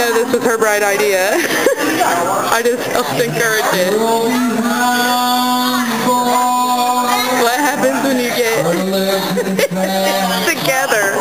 know this was her bright idea. I just helped encourage it. What happens when you get together?